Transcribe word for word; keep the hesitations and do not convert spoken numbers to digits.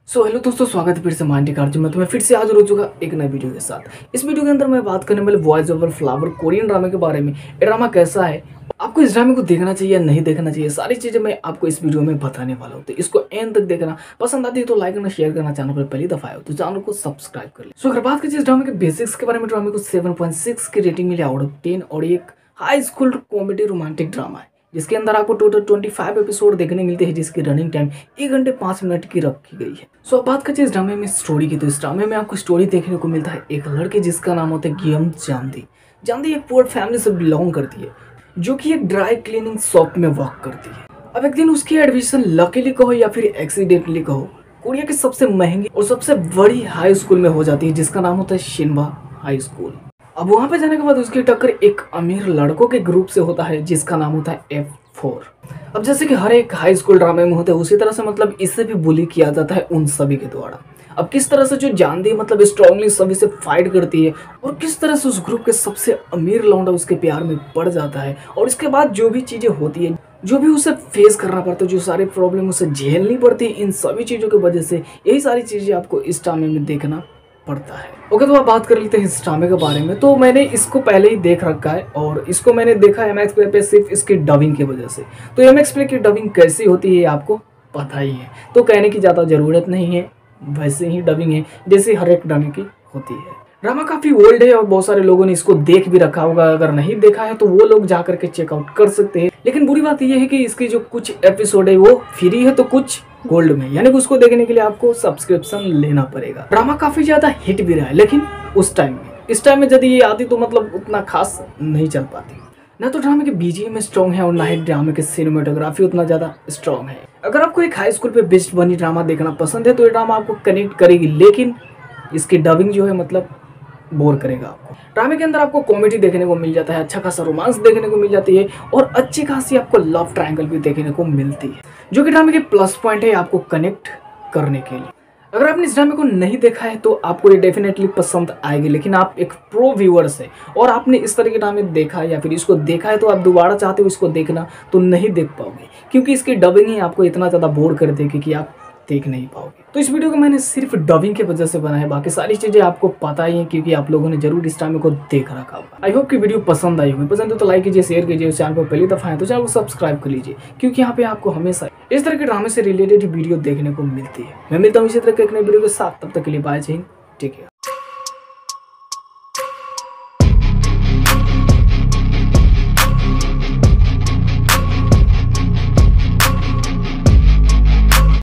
So hello दोस्तों, स्वागत है फिर से माइंड कार्य में। तो मैं फिर से हाजिर हो चुका एक नए वीडियो के साथ। इस वीडियो के अंदर मैं बात करने वाले वॉइस ओवर फ्लावर कोरियन ड्रामे के बारे में। ये ड्रामा कैसा है, आपको इस ड्रामे को देखना चाहिए या नहीं देखना चाहिए, सारी चीजें मैं आपको इस वीडियो में बताने वाला हूँ। तो इसको एंड तक देखना, पसंद आती है तो लाइक करना, शेयर करना, चैनल पर पहली दफा आए तो चैनल को सब्सक्राइब कर ले। सो अगर बात करें इस ड्रामे के बेसिक्स के बारे में, ड्रामे को सेवन पॉइंट सिक्स की रेटिंग मिली आउट ऑफ टेन और एक high school comedy romantic drama है जिसके अंदर आपको टोटल पच्चीस एपिसोड देखने मिलते हैं, जिसकी रनिंग टाइम एक घंटे पाँच मिनट की रखी गई है। सो अब बात करते हैं इस ड्रामे में स्टोरी की। तो इस ड्रामे में आपको स्टोरी देखने को मिलता है एक लड़के जिसका नाम होता है गियम जानदी। जानदी एक पुअर फैमिली से बिलोंग करती है जो कि एक ड्राई क्लीनिंग शॉप में वर्क करती है। अब एक दिन उसकी एडमिशन लकीली कहो या फिर एक्सीडेंटली कहो कोरिया की सबसे महंगी और सबसे बड़ी हाई स्कूल में हो जाती है जिसका नाम होता है शिनबा हाई स्कूल। अब वहां पे जाने के बाद उसकी टक्कर एक अमीर लड़कों के ग्रुप से होता है जिसका नाम होता है एफ फोर। अब जैसे कि हर एक हाई स्कूल ड्रामे में होते हैं उसी तरह से मतलब इससे भी बुली किया जाता है उन सभी के द्वारा। अब किस तरह से जो जानदी मतलब स्ट्रांगली सभी से फाइट करती है और किस तरह से उस ग्रुप के सबसे अमीर लौंडा उसके प्यार में पड़ जाता है और इसके बाद जो भी चीजें होती है, जो भी उसे फेस करना पड़ता है, जो सारे प्रॉब्लम उसे झेलनी पड़ती है, इन सभी चीजों की वजह से यही सारी चीजें आपको इस ड्रामे में देखना पड़ता है। ओके, तो आप बात कर लेते हैं इस ड्रामे के बारे में। तो मैंने इसको पहले ही देख रखा है और इसको मैंने देखा एम एक्स प्ले पे सिर्फ इसकी डबिंग की वजह से। तो एम एक्स प्ले की डबिंग कैसी होती है आपको पता ही है, तो कहने की ज़्यादा ज़रूरत नहीं है, वैसे ही डबिंग है जैसे हर एक ड्रामे की होती है। ड्रामा काफ़ी ओल्ड है और बहुत सारे लोगों ने इसको देख भी रखा होगा, अगर नहीं देखा है तो वो लोग जा करके चेकआउट कर सकते हैं। लेकिन बुरी बात यह है कि इसकी जो कुछ एपिसोड है वो फ्री है तो कुछ गोल्ड में, यानी कि उसको देखने के लिए आपको सब्सक्रिप्शन लेना पड़ेगा। ड्रामा काफी ज्यादा हिट भी रहा है, लेकिन उस टाइम में इस टाइम में यदि ये आती तो मतलब उतना खास नहीं चल पाती। ना तो ड्रामे के बीजीएम स्ट्रॉन्ग है और ना ही ड्रामे के सिनेमेटोग्राफी उतना ज्यादा स्ट्रॉन्ग है। अगर आपको एक हाई स्कूल पे बेस्ड बनी ड्रामा देखना पसंद है तो ये ड्रामा आपको कनेक्ट करेगी, लेकिन इसकी डबिंग जो है मतलब बोर करेगा आपको। ड्रामे के अंदर आपको कॉमेडी देखने को मिल जाता है, अच्छा खासा रोमांस देखने को मिल जाती है और अच्छी खासी आपको लव ट्रायंगल भी देखने को मिलती है, जो कि ड्रामे के प्लस पॉइंट है आपको कनेक्ट करने के लिए। अगर आपने इस ड्रामे को नहीं देखा है तो आपको ये डेफिनेटली पसंद आएगी, लेकिन आप एक प्रो व्यूअर्स है और आपने इस तरह के ड्रामे देखा है या फिर इसको देखा है तो आप दोबारा चाहते हो इसको देखना तो नहीं देख पाओगे, क्योंकि इसकी डबिंग ही आपको इतना ज़्यादा बोर कर देगी कि आप देख नहीं पाओगे। तो इस वीडियो को मैंने सिर्फ डबिंग की वजह से बनाया है, बाकी सारी चीजें आपको पता ही है क्योंकि आप लोगों ने जरूर इस ड्रामे को देख रखा होगा। आई होप कि वीडियो पसंद आई होगी। पसंद है तो लाइक कीजिए, शेयर कीजिए, चैनल पर पहली दफा है तो चैनल को सब्सक्राइब कर लीजिए, क्योंकि यहाँ पे आपको हमेशा इस तरह के ड्रामे से रिलेटेड वीडियो देखने को मिलती है। मैं मिलता हूँ इसी तरह के एक नए वीडियो के साथ, तब तक के लिए बाय, जय हिंद, टेक केयर।